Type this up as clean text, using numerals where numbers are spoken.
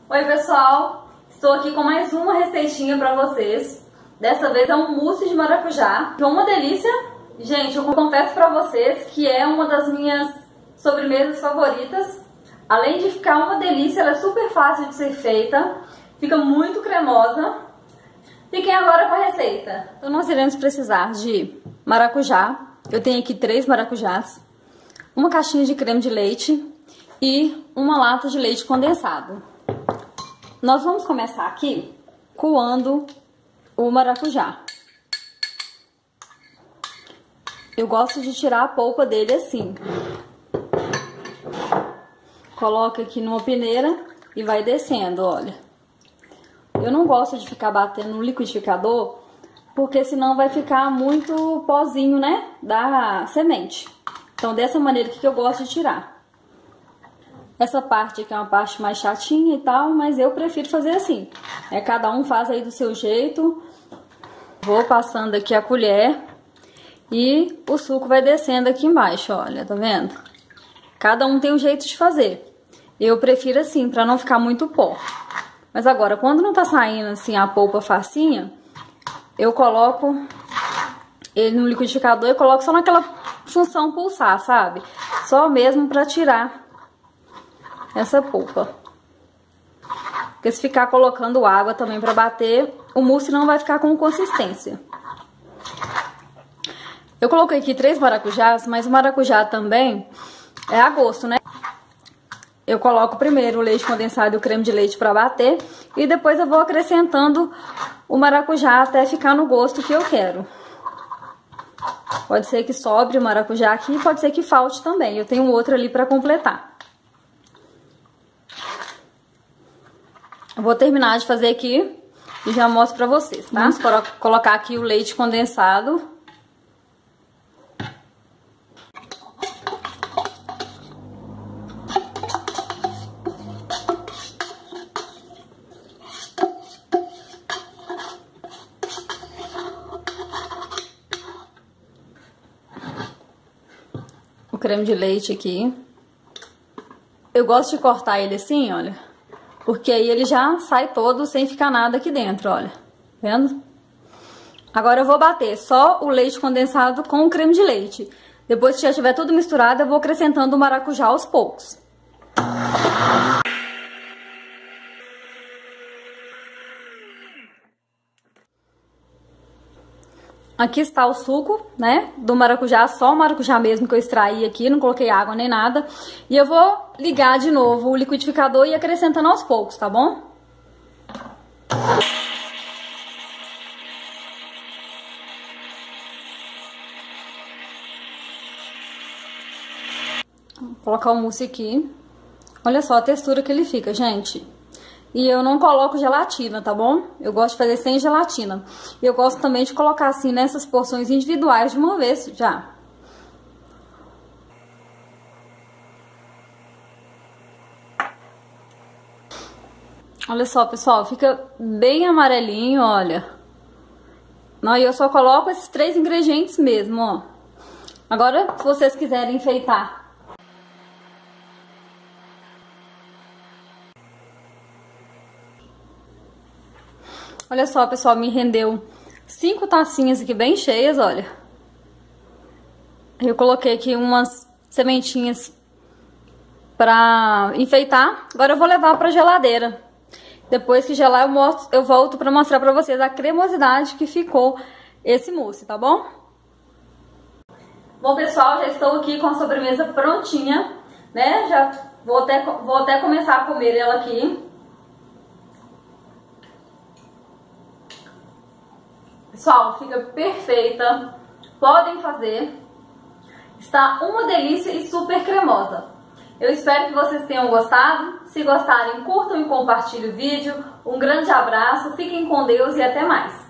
Oi pessoal, estou aqui com mais uma receitinha para vocês. Dessa vez é um mousse de maracujá, que é uma delícia. Gente, eu confesso para vocês que é uma das minhas sobremesas favoritas. Além de ficar uma delícia, ela é super fácil de ser feita, fica muito cremosa. Fiquem agora com a receita. Então nós iremos precisar de maracujá. Eu tenho aqui 3 maracujás, uma caixinha de creme de leite e uma lata de leite condensado. Nós vamos começar aqui coando o maracujá. Eu gosto de tirar a polpa dele assim. Coloca aqui numa peneira e vai descendo, olha. Eu não gosto de ficar batendo no liquidificador, porque senão vai ficar muito pozinho, né, da semente. Então dessa maneira que eu gosto de tirar. Essa parte aqui é uma parte mais chatinha e tal, mas eu prefiro fazer assim. Cada um faz aí do seu jeito. Vou passando aqui a colher e o suco vai descendo aqui embaixo, olha, tá vendo? Cada um tem um jeito de fazer. Eu prefiro assim, pra não ficar muito pó. Mas agora, quando não tá saindo assim a polpa facinha, eu coloco ele no liquidificador e coloco só naquela função pulsar, sabe? Só mesmo pra tirar essa polpa. Porque se ficar colocando água também pra bater, o mousse não vai ficar com consistência. Eu coloquei aqui 3 maracujás, mas o maracujá também é a gosto, né? Eu coloco primeiro o leite condensado e o creme de leite pra bater, e depois eu vou acrescentando o maracujá até ficar no gosto que eu quero. Pode ser que sobre o maracujá aqui, pode ser que falte também. Eu tenho outro ali pra completar. Eu vou terminar de fazer aqui e já mostro pra vocês, tá? Vamos colocar aqui o leite condensado. O creme de leite aqui. Eu gosto de cortar ele assim, olha. Porque aí ele já sai todo sem ficar nada aqui dentro, olha. Vendo? Agora eu vou bater só o leite condensado com o creme de leite. Depois que já estiver tudo misturado, eu vou acrescentando o maracujá aos poucos. Aqui está o suco, né, do maracujá, só o maracujá mesmo que eu extraí aqui, não coloquei água nem nada. E eu vou ligar de novo o liquidificador e ir acrescentando aos poucos, tá bom? Vou colocar o mousse aqui. Olha só a textura que ele fica, gente. E eu não coloco gelatina, tá bom? Eu gosto de fazer sem gelatina. E eu gosto também de colocar assim nessas porções individuais de uma vez já. Olha só, pessoal, fica bem amarelinho, olha. Não, e eu só coloco esses 3 ingredientes mesmo, ó. Agora, se vocês quiserem enfeitar, olha só, pessoal, me rendeu 5 tacinhas aqui bem cheias, olha. Eu coloquei aqui umas sementinhas pra enfeitar. Agora eu vou levar pra geladeira. Depois que gelar, eu volto pra mostrar pra vocês a cremosidade que ficou esse mousse, tá bom? Bom, pessoal, já estou aqui com a sobremesa prontinha, né? Já vou até começar a comer ela aqui. Pessoal, fica perfeita, podem fazer, está uma delícia e super cremosa. Eu espero que vocês tenham gostado, se gostarem curtam e compartilhem o vídeo, um grande abraço, fiquem com Deus e até mais.